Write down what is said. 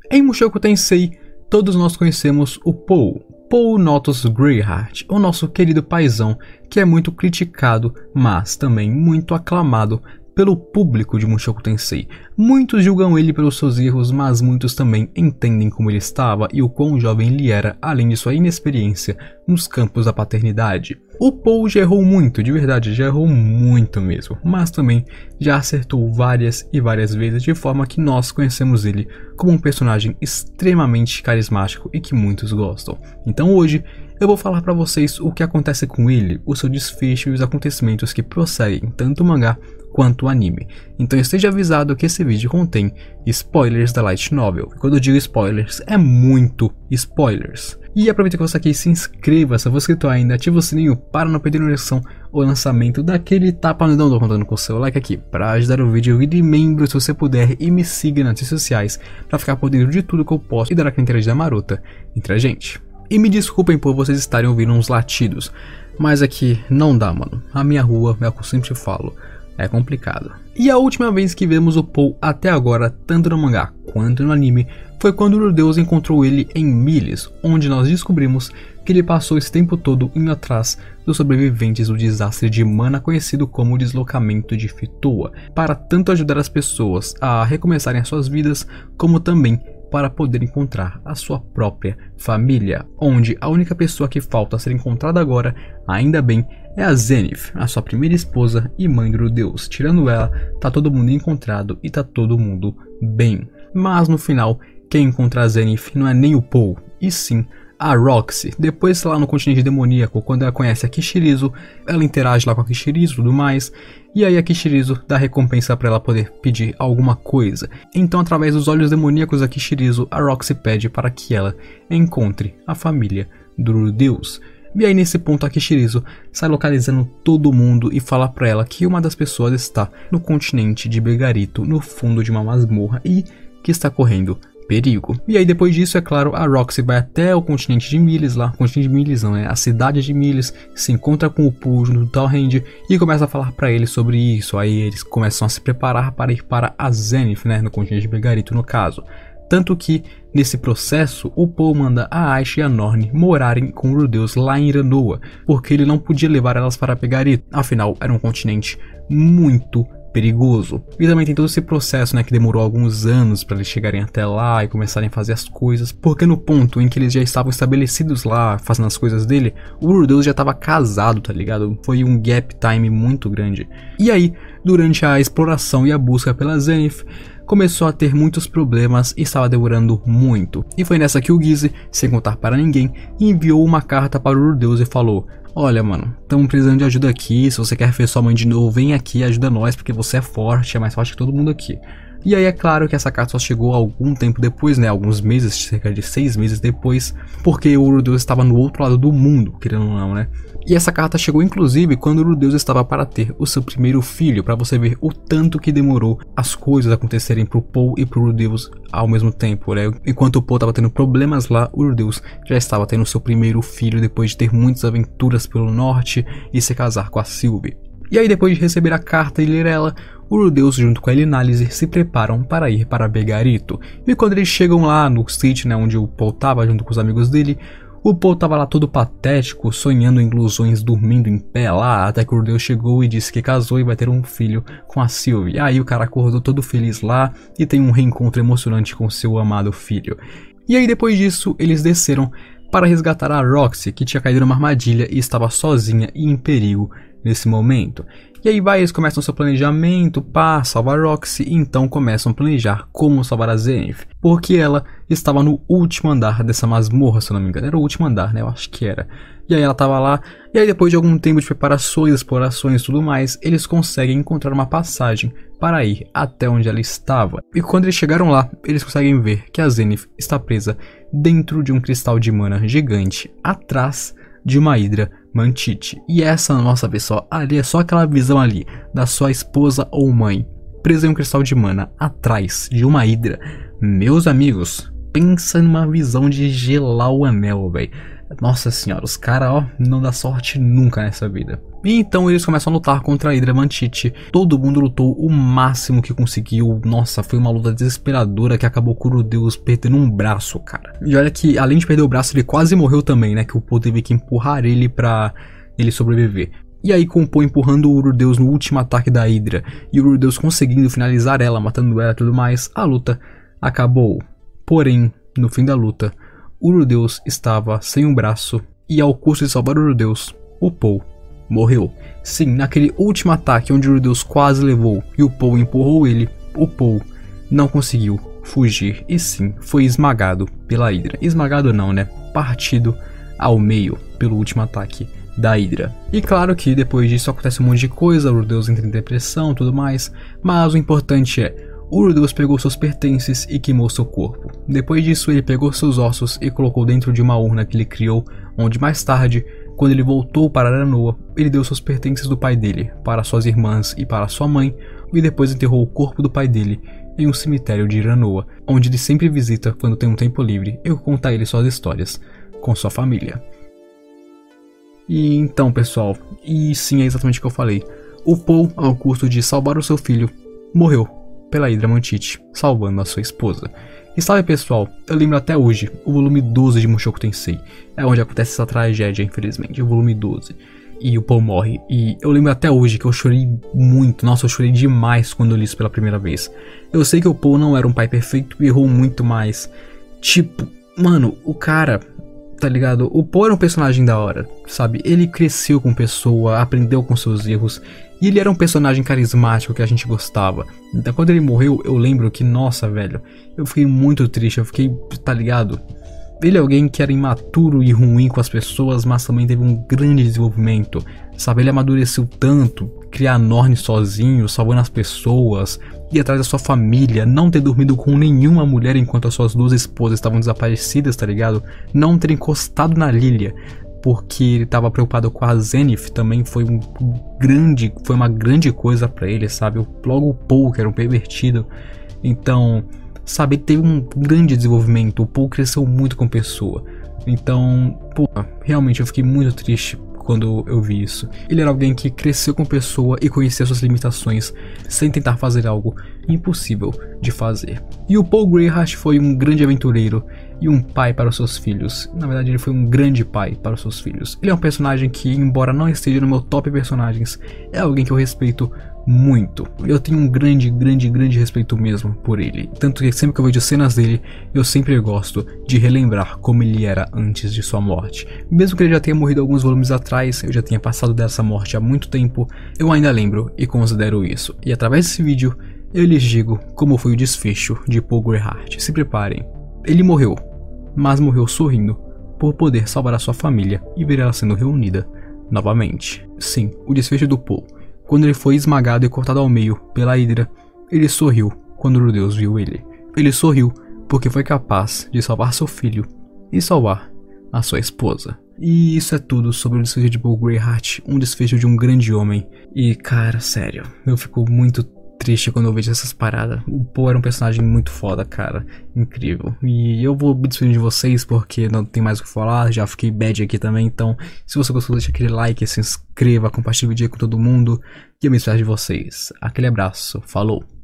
Em Mushoku Tensei, todos nós conhecemos o Paul Notus Greyheart, o nosso querido paizão, que é muito criticado, mas também muito aclamado pelo público de Mushoku Tensei. Muitos julgam ele pelos seus erros, mas muitos também entendem como ele estava e o quão jovem ele era, além de sua inexperiência nos campos da paternidade. O Paul já errou muito, de verdade, já errou muito mesmo, mas também já acertou várias e várias vezes, de forma que nós conhecemos ele como um personagem extremamente carismático e que muitos gostam. Então hoje eu vou falar pra vocês o que acontece com ele, o seu desfecho e os acontecimentos que prosseguem tanto o mangá quanto o anime. Então esteja avisado que esse vídeo contém spoilers da Light Novel. E quando eu digo spoilers, é muito spoilers. E aproveita que você aqui se inscreva, se for inscrito ainda, ativa o sininho para não perder a notificação ou lançamento daquele tapa no dedão, contando com o seu like aqui para ajudar o vídeo. Vire membro se você puder e me siga nas redes sociais para ficar por dentro de tudo que eu posto e dar aquela interagida marota entre a gente. E me desculpem por vocês estarem ouvindo uns latidos, mas aqui não dá, mano. A minha rua, é o que eu sempre falo, é complicado. E a última vez que vemos o Paul até agora, tanto no mangá quanto no anime, foi quando o Rudeus encontrou ele em Miles, onde nós descobrimos que ele passou esse tempo todo indo atrás dos sobreviventes do desastre de Mana, conhecido como o deslocamento de Fitoa, para tanto ajudar as pessoas a recomeçarem as suas vidas, como também para poder encontrar a sua própria família, onde a única pessoa que falta a ser encontrada agora, ainda bem, é a Zenith, a sua primeira esposa e mãe do Rudeus. Tirando ela, tá todo mundo encontrado e tá todo mundo bem. Mas no final, quem encontra a Zenith não é nem o Paul, e sim a Roxy. Depois lá no continente demoníaco, quando ela conhece a Kishirizu, ela interage lá com a Kishirizu e tudo mais, e aí a Kishirizu dá recompensa para ela poder pedir alguma coisa. Então, através dos olhos demoníacos da Kishirizu, a Roxy pede para que ela encontre a família do Rudeus. E aí nesse ponto a Kishirizu sai localizando todo mundo e fala pra ela que uma das pessoas está no continente de Begarito, no fundo de uma masmorra, e que está correndo perigo. E aí depois disso, é claro, a Roxy vai até o continente de Miles lá, continente de Miles não, é a cidade de Miles, se encontra com o Paul junto do Talrand e começa a falar pra ele sobre isso. Aí eles começam a se preparar para ir para a Zenith, né, no continente de Begarito no caso. Tanto que, nesse processo, o Paul manda a Aisha e a Norne morarem com o Rudeus lá em Iranoa, porque ele não podia levar elas para Begarito, afinal era um continente muito perigoso. E também tem todo esse processo, né, que demorou alguns anos para eles chegarem até lá e começarem a fazer as coisas, porque no ponto em que eles já estavam estabelecidos lá, fazendo as coisas dele, o Rudeus já estava casado, tá ligado? Foi um gap time muito grande. E aí, durante a exploração e a busca pela Zenith, começou a ter muitos problemas e estava demorando muito. E foi nessa que o Gize, sem contar para ninguém, enviou uma carta para o Rudeus e falou: olha, mano, estamos precisando de ajuda aqui, se você quer ver sua mãe de novo, vem aqui e ajuda nós, porque você é forte, é mais forte que todo mundo aqui. E aí é claro que essa carta só chegou algum tempo depois, né, alguns meses, cerca de 6 meses depois, porque o Rudeus estava no outro lado do mundo, querendo ou não, né. E essa carta chegou inclusive quando o Rudeus estava para ter o seu primeiro filho, para você ver o tanto que demorou as coisas acontecerem pro Paul e pro Rudeus ao mesmo tempo, né. Enquanto o Paul estava tendo problemas lá, o Rudeus já estava tendo o seu primeiro filho depois de ter muitas aventuras pelo norte e se casar com a Sylvie. E aí depois de receber a carta e ler ela, o Rudeus junto com a Elinalise se preparam para ir para Begarito. E quando eles chegam lá no sítio, né, onde o Paul estava junto com os amigos dele, o Paul tava lá todo patético, sonhando em ilusões, dormindo em pé lá, até que o Rudeus chegou e disse que casou e vai ter um filho com a Sylvie. Aí o cara acordou todo feliz lá e tem um reencontro emocionante com seu amado filho. E aí depois disso, eles desceram para resgatar a Roxy, que tinha caído numa armadilha e estava sozinha e em perigo nesse momento. E aí eles começam seu planejamento para salvar a Roxy e então começam a planejar como salvar a Zenith, porque ela estava no último andar dessa masmorra, se eu não me engano, era o último andar, né, eu acho que era. E aí ela estava lá, e aí depois de algum tempo de preparações, explorações e tudo mais, eles conseguem encontrar uma passagem para ir até onde ela estava. E quando eles chegaram lá, eles conseguem ver que a Zenith está presa dentro de um cristal de mana gigante, atrás de uma Hydra Mantite. E essa, nossa, pessoal, ali é só aquela visão ali da sua esposa ou mãe presa em um cristal de mana atrás de uma Hydra. Meus amigos, pensa numa visão de gelar o anel, velho. Nossa senhora, os caras, ó, não dá sorte nunca nessa vida. E então eles começam a lutar contra a Hydra Mantitte. Todo mundo lutou o máximo que conseguiu. Nossa, foi uma luta desesperadora que acabou com o Urodeus perdendo um braço, cara. E olha que, além de perder o braço, ele quase morreu também, né? Que o Paul teve que empurrar ele pra ele sobreviver. E aí, com o Paul empurrando o Urodeus no último ataque da Hydra e o Urodeus conseguindo finalizar ela, matando ela e tudo mais, a luta acabou. Porém, no fim da luta, o Urodeus estava sem um braço e, ao custo de salvar o Urodeus, o Paul morreu. Sim, naquele último ataque onde o Urodeus quase levou e o Paul empurrou ele, o Paul não conseguiu fugir e sim, foi esmagado pela Hydra. Esmagado não, né? Partido ao meio pelo último ataque da Hydra. E claro que depois disso acontece um monte de coisa, o Urodeus entra em depressão e tudo mais, mas o importante é, o Urodeus pegou seus pertences e queimou seu corpo. Depois disso ele pegou seus ossos e colocou dentro de uma urna que ele criou, onde mais tarde, quando ele voltou para Aranoa, ele deu seus pertences do pai dele para suas irmãs e para sua mãe, e depois enterrou o corpo do pai dele em um cemitério de Aranoa, onde ele sempre visita quando tem um tempo livre e conta a ele suas histórias com sua família. E então, pessoal, e sim, é exatamente o que eu falei, o Paul, ao custo de salvar o seu filho, morreu pela Hydra Mantitte, salvando a sua esposa. E sabe, pessoal, eu lembro até hoje, o volume 12 de Mushoku Tensei, é onde acontece essa tragédia, infelizmente, o volume 12, e o Paul morre, e eu lembro até hoje que eu chorei muito, nossa, eu chorei demais quando eu li isso pela primeira vez. Eu sei que o Paul não era um pai perfeito e errou muito mais, tipo, mano, o cara, tá ligado? O Paul era um personagem da hora, sabe? Ele cresceu com pessoa, aprendeu com seus erros, e ele era um personagem carismático que a gente gostava. Então quando ele morreu, eu lembro que, nossa, velho, eu fiquei muito triste, eu fiquei, tá ligado? Ele é alguém que era imaturo e ruim com as pessoas, mas também teve um grande desenvolvimento, sabe? Ele amadureceu tanto, criar Norne sozinho, salvando as pessoas, ir atrás da sua família, não ter dormido com nenhuma mulher enquanto as suas duas esposas estavam desaparecidas, tá ligado? Não ter encostado na Lilia, porque ele estava preocupado com a Zenith, também foi uma grande coisa pra ele, sabe? Logo o Paul, que era um pervertido. Então, sabe, ele teve um grande desenvolvimento, o Paul cresceu muito com pessoa. Então, pô, realmente eu fiquei muito triste quando eu vi isso. Ele era alguém que cresceu com pessoa e conhecia suas limitações, sem tentar fazer algo impossível de fazer. E o Paul Greyheart foi um grande aventureiro e um pai para os seus filhos. Na verdade, ele foi um grande pai para os seus filhos. Ele é um personagem que, embora não esteja no meu top personagens, é alguém que eu respeito muito. Eu tenho um grande respeito mesmo por ele. Tanto que sempre que eu vejo cenas dele, eu sempre gosto de relembrar como ele era antes de sua morte. Mesmo que ele já tenha morrido alguns volumes atrás, eu já tenha passado dessa morte há muito tempo, eu ainda lembro e considero isso. E através desse vídeo, eu lhes digo como foi o desfecho de Paul Greyheart. Se preparem. Ele morreu, mas morreu sorrindo por poder salvar a sua família e ver ela sendo reunida novamente. Sim, o desfecho do Paul. Quando ele foi esmagado e cortado ao meio pela Hydra, ele sorriu quando o Urodeus viu ele. Ele sorriu porque foi capaz de salvar seu filho e salvar a sua esposa. E isso é tudo sobre o desfecho de Paul Greyheart, um desfecho de um grande homem. E cara, sério, eu fico muito triste quando eu vejo essas paradas. O Paul era um personagem muito foda, cara, incrível. E eu vou me despedir de vocês porque não tem mais o que falar, já fiquei bad aqui também. Então, se você gostou, deixa aquele like, se inscreva, compartilhe o vídeo com todo mundo. E eu me despeço de vocês. Aquele abraço, falou!